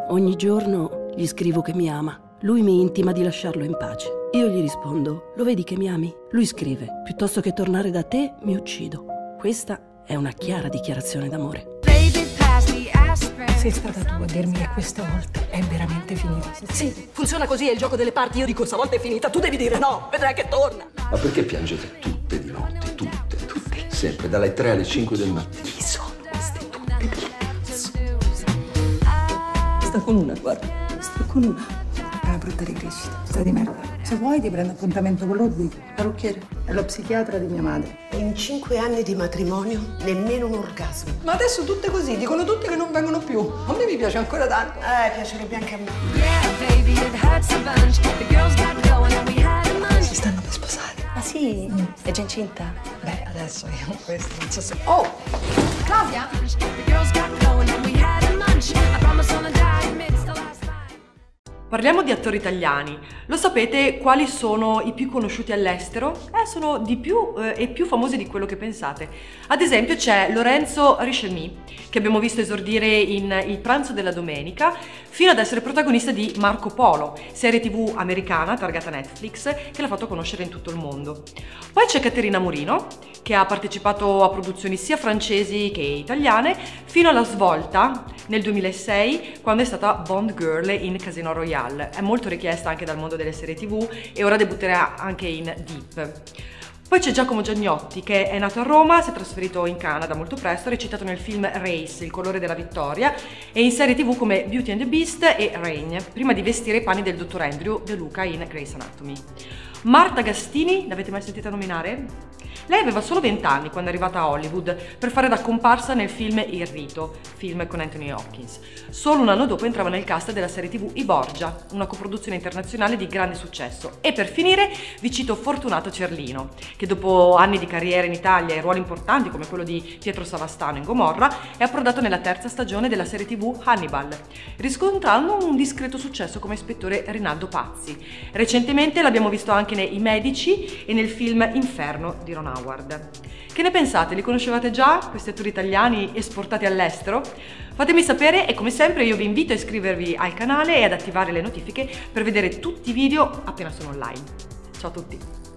Ogni giorno gli scrivo che mi ama. Lui mi intima di lasciarlo in pace. Io gli rispondo: lo vedi che mi ami? Lui scrive: piuttosto che tornare da te, mi uccido. Questa è una chiara dichiarazione d'amore. Sei stata tu a dirmi che questa volta è veramente finita. Sì, funziona così, è il gioco delle parti. Io dico stavolta è finita, tu devi dire no, vedrai che torna. Ma perché piangete tutte di notte? Tutte. Sempre, dalle 3 alle 5 del mattino. Chi sono queste tutte di cazzo? Sta con una, guarda. Sta con una. È una brutta ricrescita. Sta di merda. Se vuoi ti prendo appuntamento con Ludwig. Parrucchiere. È lo psichiatra di mia madre. In 5 anni di matrimonio, nemmeno un orgasmo. Ma adesso tutte così, dicono tutte che non vengono più. A me mi piace ancora tanto. Piacerebbe anche a me. Si stanno per sposare. Ah sì? È già incinta? Beh, adesso io questo non so se... Oh! Claudia! Parliamo di attori italiani. Lo sapete quali sono i più conosciuti all'estero? Sono di più e più famosi di quello che pensate. Ad esempio c'è Lorenzo Richelmy, che abbiamo visto esordire in Il pranzo della domenica, fino ad essere protagonista di Marco Polo, serie TV americana targata Netflix, che l'ha fatto conoscere in tutto il mondo. Poi c'è Caterina Murino, che ha partecipato a produzioni sia francesi che italiane, fino alla svolta nel 2006, quando è stata Bond Girl in Casino Royale. È molto richiesta anche dal mondo delle serie TV e ora debutterà anche in Deep. Poi c'è Giacomo Giagnotti, che è nato a Roma, si è trasferito in Canada molto presto, ha recitato nel film Race, Il colore della vittoria, e in serie TV come Beauty and the Beast e Reign, prima di vestire i panni del dottor Andrew De Luca in Grey's Anatomy. Marta Gastini, l'avete mai sentita nominare? Lei aveva solo 20 anni quando è arrivata a Hollywood per fare da comparsa nel film Il rito, film con Anthony Hopkins. Solo un anno dopo entrava nel cast della serie TV I Borgia, una coproduzione internazionale di grande successo. E per finire vi cito Fortunato Cerlino, che dopo anni di carriera in Italia e ruoli importanti come quello di Pietro Savastano in Gomorra, è approdato nella terza stagione della serie TV Hannibal, riscontrando un discreto successo come ispettore Rinaldo Pazzi. Recentemente l'abbiamo visto anche nei I Medici e nel film Inferno di Ron Howard. Che ne pensate? Li conoscevate già, questi attori italiani esportati all'estero? Fatemi sapere e come sempre io vi invito a iscrivervi al canale e ad attivare le notifiche per vedere tutti i video appena sono online. Ciao a tutti!